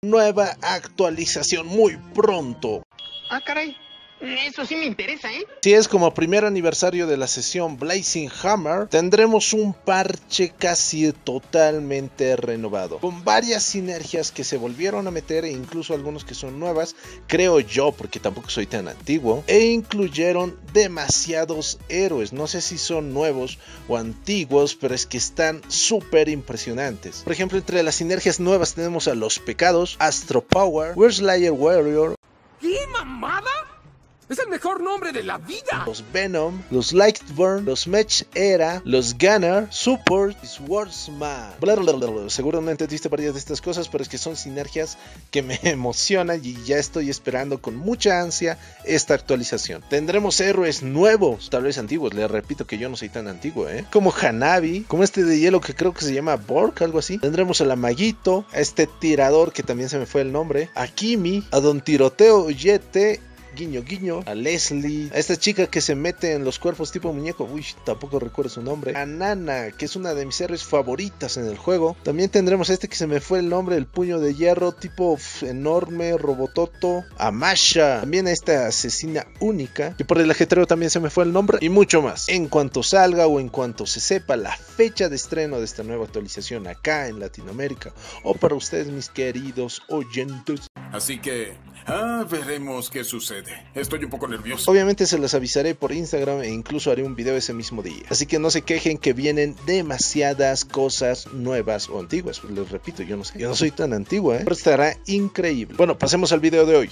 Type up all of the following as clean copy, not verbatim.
Nueva actualización muy pronto. Ah, caray. Eso sí me interesa, ¿eh? Si es como primer aniversario de la sesión Blazing Hammer, tendremos un parche casi totalmente renovado, con varias sinergias que se volvieron a meter e incluso algunos que son nuevas, creo yo, porque tampoco soy tan antiguo, e incluyeron demasiados héroes. No sé si son nuevos o antiguos, pero es que están súper impresionantes. Por ejemplo, entre las sinergias nuevas tenemos a los Pecados, Astro Power, Slayer Warrior. ¿Qué mamada? ¡Es el mejor nombre de la vida! Los Venom, los Lightburn, los Mech Era, los Gunner, Support y Swordsman. Seguramente diste varias de estas cosas, pero es que son sinergias que me emocionan y ya estoy esperando con mucha ansia esta actualización. Tendremos héroes nuevos, tal vez antiguos, les repito que yo no soy tan antiguo, como Hanabi, como este de hielo que creo que se llama Bork, algo así. Tendremos a la Maguito, a este tirador que también se me fue el nombre, a Kimi, a Don Tiroteo Yete, guiño guiño, a Leslie, a esta chica que se mete en los cuerpos tipo muñeco, uy, tampoco recuerdo su nombre, a Nana, que es una de mis héroes favoritas en el juego. También tendremos a este que se me fue el nombre, el puño de hierro, tipo enorme, robototo, a Masha, también a esta asesina única, que por el ajetreo también se me fue el nombre, y mucho más. En cuanto salga o en cuanto se sepa la fecha de estreno de esta nueva actualización acá en Latinoamérica, o para ustedes mis queridos oyentes, así que veremos qué sucede. Estoy un poco nervioso. Obviamente se los avisaré por Instagram e incluso haré un video ese mismo día. Así que no se quejen que vienen demasiadas cosas nuevas o antiguas. Les repito, yo no soy tan antiguo, pero estará increíble. Bueno, pasemos al video de hoy.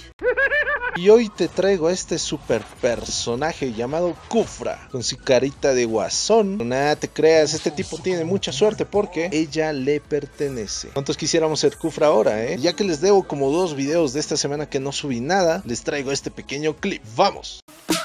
Y hoy te traigo a este super personaje llamado Kufra, con su carita de guasón. Nada te creas, este tipo tiene mucha suerte porque ella le pertenece. ¿Cuántos quisiéramos ser Kufra ahora, Ya que les debo como 2 videos de esta semana que no subí nada, les traigo este pequeño clip. ¡Vamos!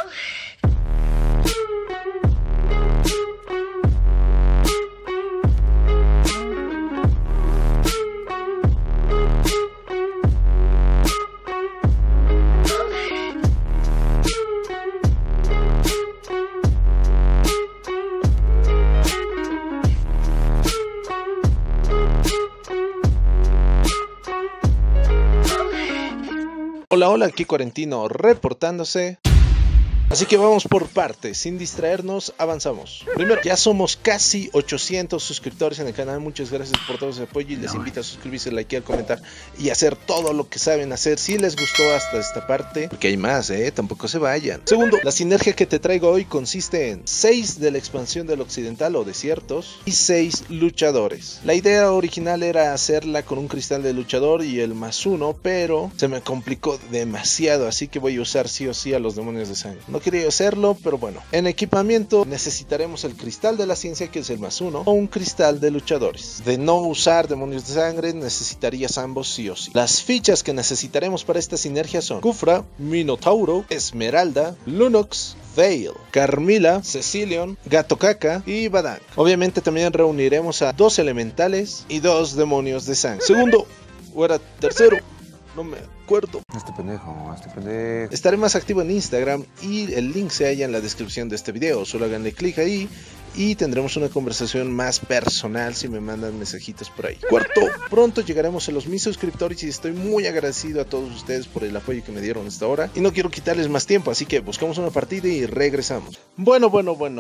Hola, aquí Cuarentino reportándose. Así que vamos por partes, sin distraernos, avanzamos. Primero, ya somos casi 800 suscriptores en el canal, muchas gracias por todo ese apoyo y les invito a suscribirse, likear, comentar y hacer todo lo que saben hacer si les gustó hasta esta parte, porque hay más, tampoco se vayan. Segundo, la sinergia que te traigo hoy consiste en 6 de la expansión del occidental o desiertos y 6 luchadores. La idea original era hacerla con un cristal de luchador y el +1, pero se me complicó demasiado, así que voy a usar sí o sí a los demonios de sangre. No quería hacerlo, pero bueno. En equipamiento necesitaremos el cristal de la ciencia, que es el +1, o un cristal de luchadores. De no usar demonios de sangre necesitarías ambos sí o sí. Las fichas que necesitaremos para esta sinergia son Kufra, Minotauro, Esmeralda, Lunox, Veil, Carmilla, Cecilion, Gato Caca y Badang. Obviamente también reuniremos a 2 elementales y 2 demonios de sangre. Segundo, o era tercero, no me acuerdo. Este pendejo. Estaré más activo en Instagram y el link se halla en la descripción de este video. Solo háganle clic ahí y tendremos una conversación más personal si me mandan mensajitos por ahí. Cuarto, pronto llegaremos a los 1000 suscriptores y estoy muy agradecido a todos ustedes por el apoyo que me dieron hasta ahora. Y no quiero quitarles más tiempo, así que buscamos una partida y regresamos. Bueno,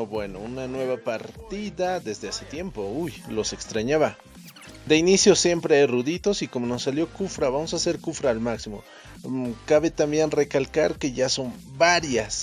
una nueva partida desde hace tiempo. Uy, los extrañaba. De inicio siempre eruditos y como nos salió Kufra, vamos a hacer Kufra al máximo. Cabe también recalcar que ya son varias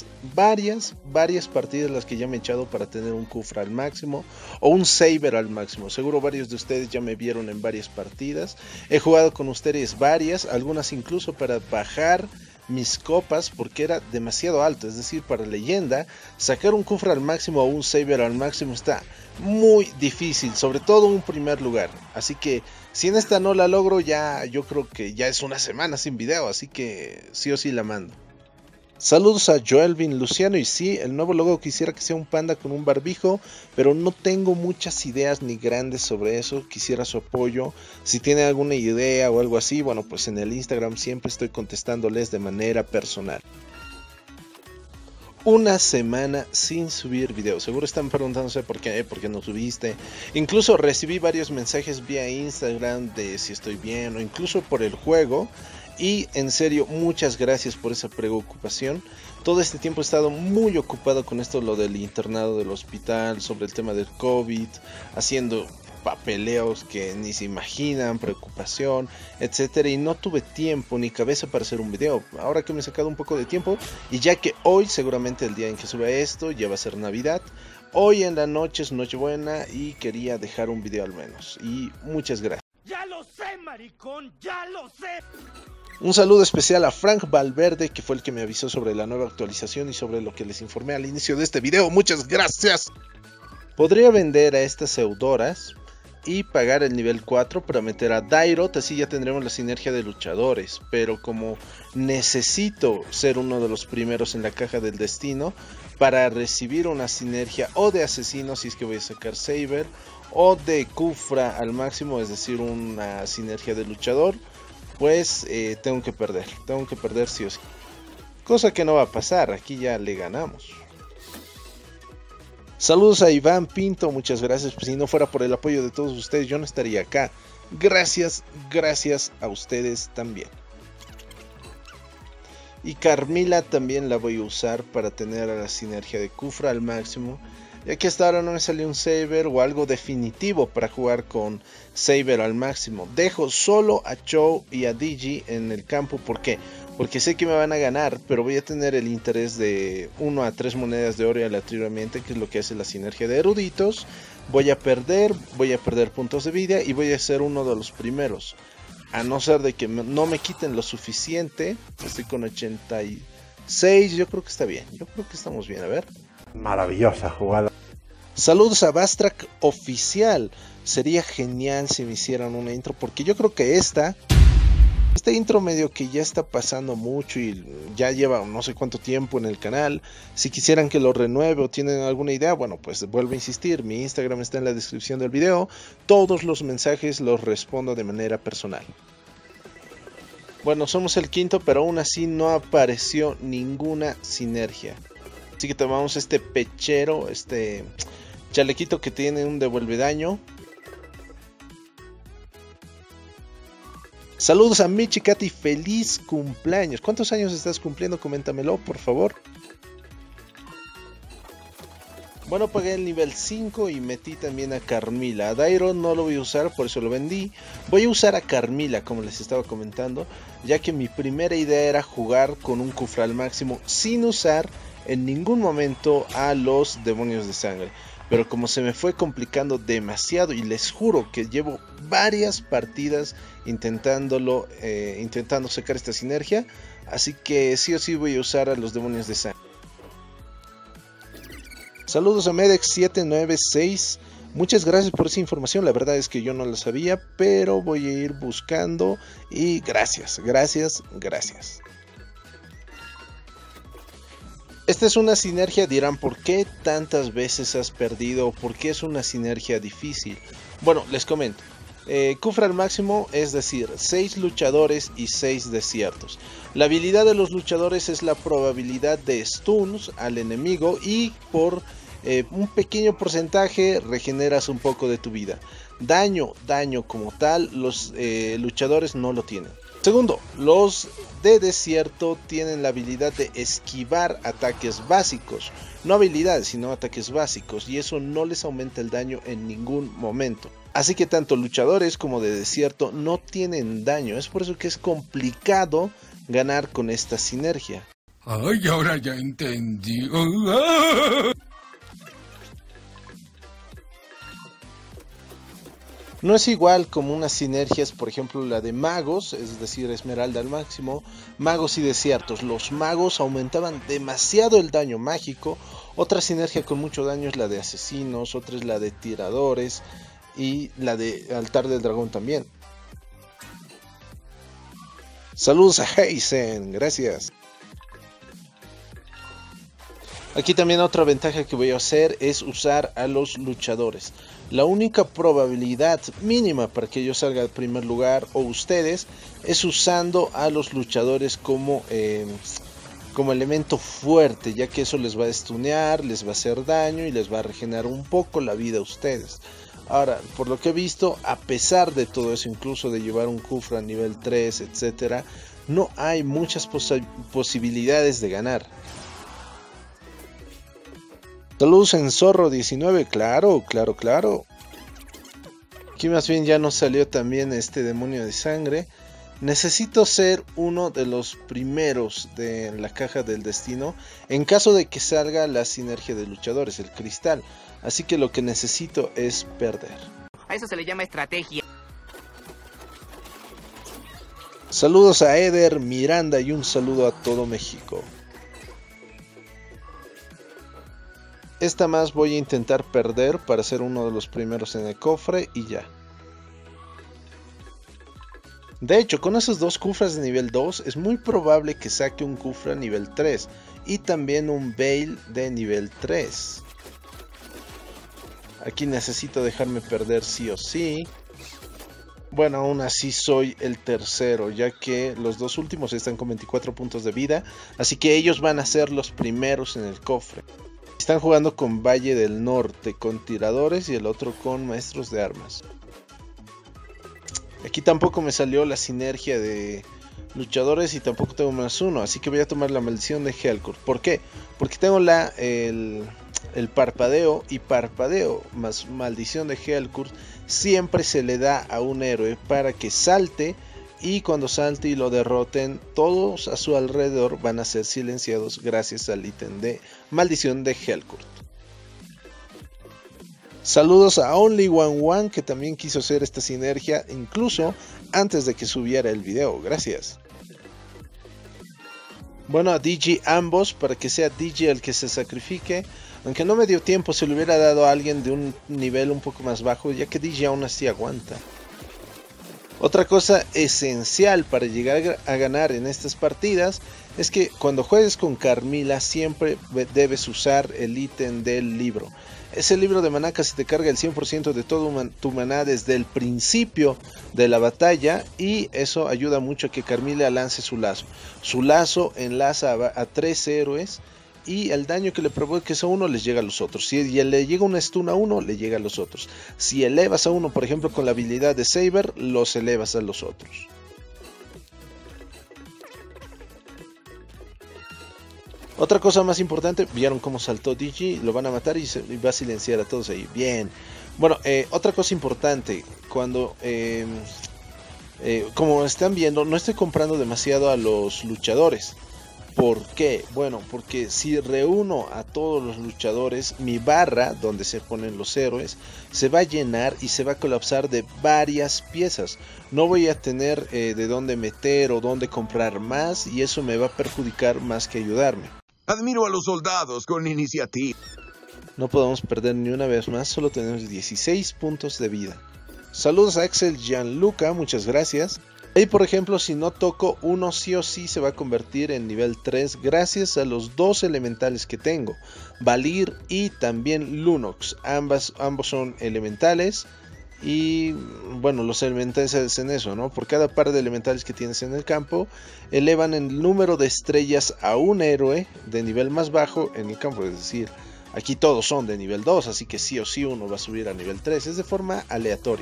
partidas las que ya me he echado para tener un Kufra al máximo o un Saber al máximo. Seguro varios de ustedes ya me vieron en varias partidas. He jugado con ustedes varias, algunas incluso para bajar mis copas porque era demasiado alto, es decir, para leyenda sacar un Kufra al máximo o un Saber al máximo está muy difícil, sobre todo un primer lugar, así que si en esta no la logro, ya yo creo que ya es una semana sin video, así que sí o sí la mando. Saludos a Joelvin Luciano, y sí, el nuevo logo quisiera que sea un panda con un barbijo, pero no tengo muchas ideas ni grandes sobre eso, quisiera su apoyo. Si tiene alguna idea o algo así, bueno, pues en el Instagram siempre estoy contestándoles de manera personal. una semana sin subir videos. Seguro están preguntándose por qué no subiste. Incluso recibí varios mensajes vía Instagram de si estoy bien o incluso por el juego. Y en serio, muchas gracias por esa preocupación. Todo este tiempo he estado muy ocupado con esto, lo del internado del hospital, sobre el tema del COVID, haciendo papeleos que ni se imaginan, preocupación, etcétera, y no tuve tiempo ni cabeza para hacer un video. Ahora que me he sacado un poco de tiempo, y ya que hoy, seguramente el día en que suba esto, ya va a ser Navidad, hoy en la noche es Nochebuena y quería dejar un video al menos. Y muchas gracias. ¡Ya lo sé, maricón! ¡Ya lo sé! Un saludo especial a Frank Valverde, que fue el que me avisó sobre la nueva actualización y sobre lo que les informé al inicio de este video. Muchas gracias. Podría vender a estas Eudoras y pagar el nivel 4 para meter a Dairot, así ya tendremos la sinergia de luchadores. Pero como necesito ser uno de los primeros en la caja del destino para recibir una sinergia o de asesino, si es que voy a sacar Saber, o de Kufra al máximo, es decir, una sinergia de luchador, pues tengo que perder sí o sí. Cosa que no va a pasar, aquí ya le ganamos. Saludos a Iván Pinto, muchas gracias. Pues si no fuera por el apoyo de todos ustedes, yo no estaría acá. Gracias a ustedes también. Y Carmila también la voy a usar para tener a la sinergia de Kufra al máximo. Ya que hasta ahora no me salió un Saber o algo definitivo para jugar con Saber al máximo. Dejo solo a Cho y a Digi en el campo. ¿Por qué? Porque sé que me van a ganar, pero voy a tener el interés de 1 a 3 monedas de oro aleatoriamente, que es lo que hace la sinergia de eruditos. Voy a perder puntos de vida y voy a ser uno de los primeros. A no ser de que no me quiten lo suficiente. Estoy con 86, yo creo que está bien. Yo creo que estamos bien, a ver. Maravillosa jugada. Saludos a Bastrak Oficial. Sería genial si me hicieran una intro, porque yo creo que esta intro medio que ya está pasando mucho y ya lleva no sé cuánto tiempo en el canal. Si quisieran que lo renueve o tienen alguna idea, bueno, pues vuelvo a insistir, mi Instagram está en la descripción del video. Todos los mensajes los respondo de manera personal. Bueno, somos el quinto, pero aún así no apareció ninguna sinergia. Así que tomamos este pechero, este chalequito que tiene un devuelve daño. Saludos a Michi Katy, feliz cumpleaños. ¿Cuántos años estás cumpliendo? Coméntamelo, por favor. Bueno, pagué el nivel 5 y metí también a Carmila. A Dairo no lo voy a usar, por eso lo vendí. Voy a usar a Carmila, como les estaba comentando, ya que mi primera idea era jugar con un Kufra al máximo sin usar en ningún momento a los demonios de sangre. Pero como se me fue complicando demasiado, y les juro que llevo varias partidas intentando sacar esta sinergia, así que sí o sí voy a usar a los demonios de sangre. Saludos a Medex796, muchas gracias por esa información, la verdad es que yo no la sabía, pero voy a ir buscando y gracias. Esta es una sinergia, dirán, ¿por qué tantas veces has perdido? ¿Por qué es una sinergia difícil? Bueno, les comento. Kufra al máximo, es decir, 6 luchadores y 6 desiertos. La habilidad de los luchadores es la probabilidad de stuns al enemigo y por un pequeño porcentaje regeneras un poco de tu vida. Daño como tal, los luchadores no lo tienen. Segundo, los de desierto tienen la habilidad de esquivar ataques básicos. No habilidades, sino ataques básicos. Y eso no les aumenta el daño en ningún momento. Así que tanto luchadores como de desierto no tienen daño. Es por eso que es complicado ganar con esta sinergia. Ay, ahora ya entendí. No es igual como unas sinergias, por ejemplo la de magos, es decir, esmeralda al máximo, magos y desiertos. Los magos aumentaban demasiado el daño mágico. Otra sinergia con mucho daño es la de asesinos, otra es la de tiradores y la de altar del dragón también. Saludos a Heisen, gracias. Aquí también otra ventaja que voy a hacer es usar a los luchadores. La única probabilidad mínima para que yo salga al primer lugar o ustedes es usando a los luchadores como como elemento fuerte, ya que eso les va a stunear, les va a hacer daño y les va a regenerar un poco la vida a ustedes. Ahora, por lo que he visto, a pesar de todo eso, incluso de llevar un Kufra nivel 3, etcétera, no hay muchas posibilidades de ganar. Saludos en Zorro 19, claro. Aquí más bien ya nos salió también este demonio de sangre. Necesito ser uno de los primeros de la caja del destino en caso de que salga la sinergia de luchadores, el cristal. Así que lo que necesito es perder. A eso se le llama estrategia. Saludos a Eder, Miranda y un saludo a todo México. Esta más voy a intentar perder para ser uno de los primeros en el cofre y ya. De hecho, con esos dos Kufras de nivel 2 es muy probable que saque un Kufra nivel 3 y también un Veil de nivel 3. Aquí necesito dejarme perder sí o sí. Bueno, aún así soy el tercero, ya que los dos últimos están con 24 puntos de vida, así que ellos van a ser los primeros en el cofre. Están jugando con Valle del Norte, con tiradores y el otro con maestros de armas. Aquí tampoco me salió la sinergia de luchadores y tampoco tengo +1, así que voy a tomar la maldición de Helcourt. ¿Por qué? Porque tengo el parpadeo y parpadeo más maldición de Helcourt siempre se le da a un héroe para que salte, y cuando salte y lo derroten, todos a su alrededor van a ser silenciados gracias al ítem de maldición de Helcourt. Saludos a Only11 que también quiso hacer esta sinergia incluso antes de que subiera el video, gracias. Bueno, a DJ ambos para que sea DJ el que se sacrifique. Aunque no me dio tiempo, se le hubiera dado a alguien de un nivel un poco más bajo, ya que DJ aún así aguanta. Otra cosa esencial para llegar a ganar en estas partidas es que cuando juegues con Carmilla siempre debes usar el ítem del libro. Ese libro de maná casi te carga el 100% de todo tu maná desde el principio de la batalla, y eso ayuda mucho a que Carmilla lance su lazo. Su lazo enlaza a 3 héroes y el daño que le provoques a uno les llega a los otros. Si le llega una stun a uno, le llega a los otros. Si elevas a uno, por ejemplo, con la habilidad de Saber, los elevas a los otros. Otra cosa más importante, vieron cómo saltó Digi, lo van a matar y va a silenciar a todos ahí. Bien. Bueno, otra cosa importante, cuando como están viendo, no estoy comprando demasiado a los luchadores. ¿Por qué? Bueno, porque si reúno a todos los luchadores, mi barra donde se ponen los héroes se va a llenar y se va a colapsar de varias piezas. No voy a tener de dónde meter o dónde comprar más, y eso me va a perjudicar más que ayudarme. Admiro a los soldados con iniciativa. No podemos perder ni una vez más, solo tenemos 16 puntos de vida. Saludos a Axel Gianluca, muchas gracias. Ahí por ejemplo, si no toco uno, sí o sí se va a convertir en nivel 3 gracias a los dos elementales que tengo, Valir y también Lunox. Ambos son elementales, y bueno, los elementales hacen eso, ¿no? Por cada par de elementales que tienes en el campo, elevan el número de estrellas a un héroe de nivel más bajo en el campo. Es decir, aquí todos son de nivel 2, así que sí o sí uno va a subir a nivel 3, es de forma aleatoria.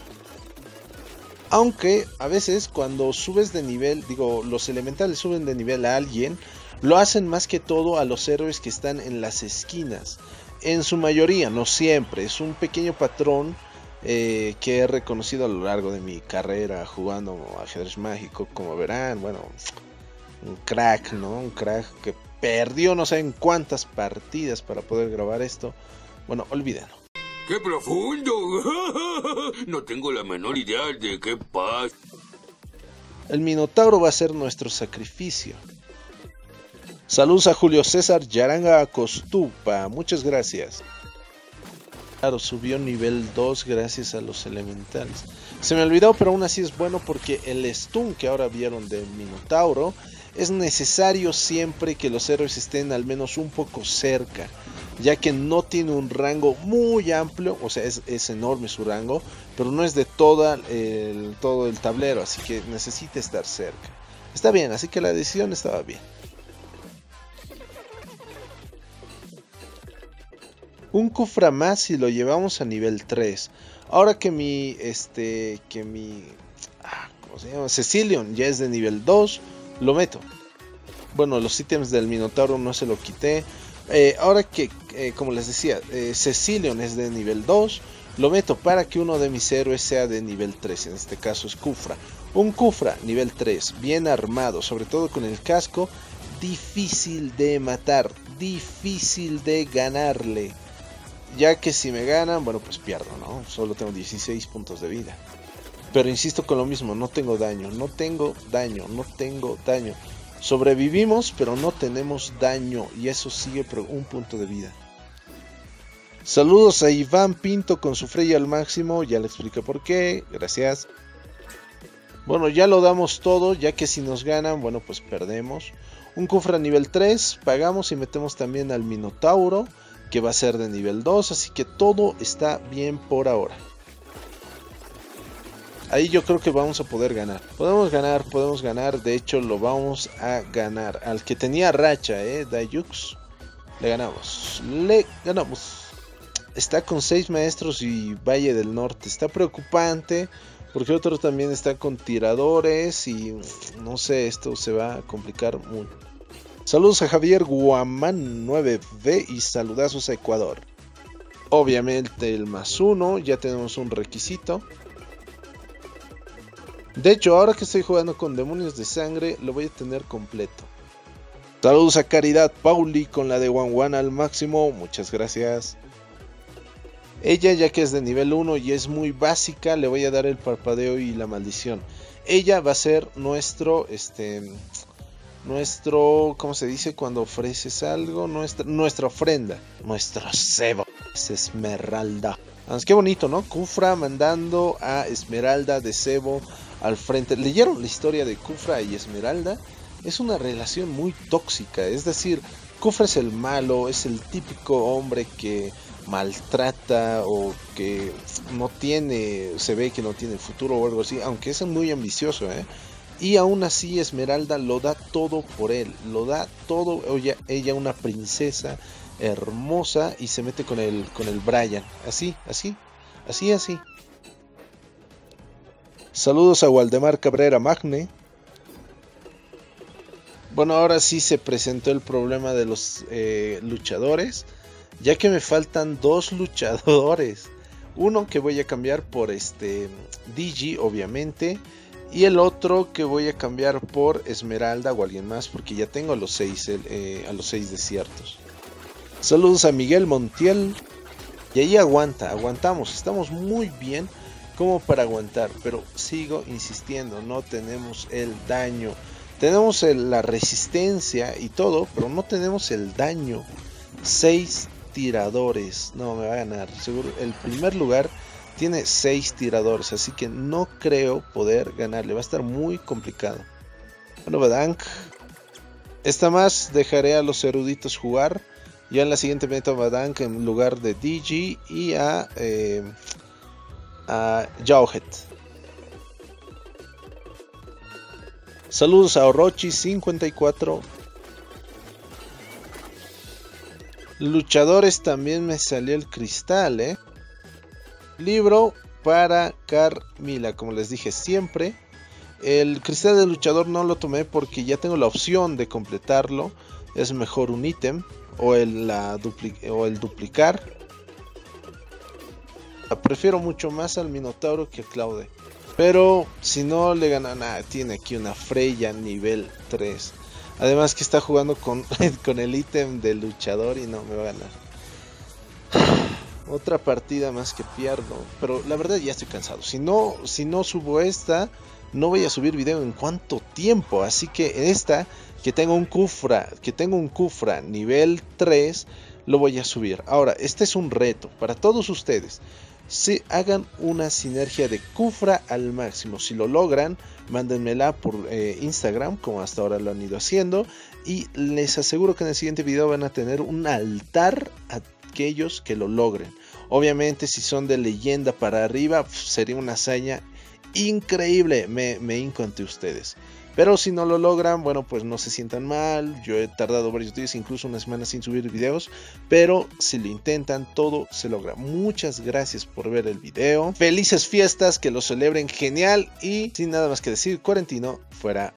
Aunque a veces cuando subes de nivel, los elementales suben de nivel a alguien, lo hacen más que todo a los héroes que están en las esquinas. En su mayoría, no siempre, es un pequeño patrón que he reconocido a lo largo de mi carrera jugando ajedrez mágico. Como verán, bueno, un crack, ¿no? Un crack que perdió no sé en cuántas partidas para poder grabar esto. Bueno, olvídenlo. ¡Qué profundo! No tengo la menor idea de qué pasa. El Minotauro va a ser nuestro sacrificio. Saludos a Julio César Yaranga Costupa, muchas gracias. Claro, subió nivel 2 gracias a los elementales. Se me olvidó, pero aún así es bueno porque el stun que ahora vieron del Minotauro es necesario siempre que los héroes estén al menos un poco cerca, ya que no tiene un rango muy amplio, o sea, es enorme su rango, pero no es de todo el tablero, así que necesita estar cerca. Está bien, así que la decisión estaba bien. Un Kufra más y lo llevamos a nivel 3. Ahora que mi ¿cómo se llama? Cecilion ya es de nivel 2, lo meto. Bueno, los ítems del Minotauro no se lo quité. Ahora que, como les decía, Cecilion es de nivel 2, lo meto para que uno de mis héroes sea de nivel 3. En este caso es Kufra. Un Kufra nivel 3, bien armado, sobre todo con el casco, difícil de matar, difícil de ganarle. Ya que si me ganan, bueno, pues pierdo, ¿no? Solo tengo 16 puntos de vida. Pero insisto con lo mismo, no tengo daño. Sobrevivimos, pero no tenemos daño. Y eso sigue por un punto de vida. Saludos a Iván Pinto con su Freya al máximo. Ya le expliqué por qué. Gracias. Bueno, ya lo damos todo, ya que si nos ganan, bueno, pues perdemos. Un Kufra nivel 3, pagamos y metemos también al Minotauro, que va a ser de nivel 2, así que todo está bien por ahora. Ahí yo creo que vamos a poder ganar. Podemos ganar, de hecho lo vamos a ganar. Al que tenía racha, Dayux, le ganamos. Está con 6 maestros y Valle del Norte, está preocupante. Porque otro también está con tiradores y no sé, esto se va a complicar mucho. Saludos a Javier Guamán 9V y saludazos a Ecuador. Obviamente el +1, ya tenemos un requisito. De hecho, ahora que estoy jugando con demonios de sangre, lo voy a tener completo. Saludos a Caridad Pauli con la de One al máximo, muchas gracias. Ella, ya que es de nivel 1 y es muy básica, le voy a dar el parpadeo y la maldición. Ella va a ser nuestro, ¿cómo se dice cuando ofreces algo? Nuestra ofrenda, nuestro cebo, es Esmeralda. Qué bonito, ¿no? Kufra mandando a Esmeralda de cebo al frente. ¿Leyeron la historia de Kufra y Esmeralda? Es una relación muy tóxica, es decir, Kufra es el malo, es el típico hombre que maltrata o que no tiene, se ve que no tiene futuro o algo así, aunque es muy ambicioso, y aún así Esmeralda lo da todo por él, lo da todo. Ella una princesa hermosa y se mete con el Brian, así. Saludos a Waldemar Cabrera Magne. Bueno, ahora sí se presentó el problema de los luchadores, ya que me faltan 2 luchadores. Uno que voy a cambiar por Digi, obviamente, y el otro que voy a cambiar por Esmeralda o alguien más, porque ya tengo a los 6 desiertos. Saludos a Miguel Montiel. Y ahí aguantamos, estamos muy bien como para aguantar, pero sigo insistiendo, no tenemos el daño. Tenemos la resistencia y todo, pero no tenemos el daño. 6 tiradores. No, me va a ganar. Seguro, el primer lugar tiene 6 tiradores, así que no creo poder ganarle. Va a estar muy complicado. Bueno, Badank. Esta más dejaré a los eruditos jugar. Ya en la siguiente meto a Badank en lugar de Digi y a Jauhead. Saludos a Orochi 54. Luchadores también me salió el cristal, Libro para Carmila, como les dije siempre. El cristal de luchador no lo tomé porque ya tengo la opción de completarlo. Es mejor un ítem o el duplicar. Prefiero mucho más al Minotauro que a Claude. Pero si no le gana nada, tiene aquí una Freya nivel 3. Además que está jugando con el ítem de luchador y no me va a ganar. Otra partida más que pierdo. Pero la verdad ya estoy cansado. Si no subo esta, no voy a subir video en cuánto tiempo. Así que esta, que tengo un Kufra nivel 3, lo voy a subir. Ahora, este es un reto para todos ustedes. Si hagan una sinergia de Kufra al máximo. Si lo logran, mándenmela por Instagram, como hasta ahora lo han ido haciendo, y les aseguro que en el siguiente video van a tener un altar a aquellos que lo logren. Obviamente si son de leyenda para arriba, sería una hazaña increíble. Me hinco ante ustedes. Pero si no lo logran, bueno, pues no se sientan mal. Yo he tardado varios días, incluso una semana sin subir videos, pero si lo intentan, todo se logra. Muchas gracias por ver el video. Felices fiestas, que lo celebren genial y sin nada más que decir, Cuarentino fuera.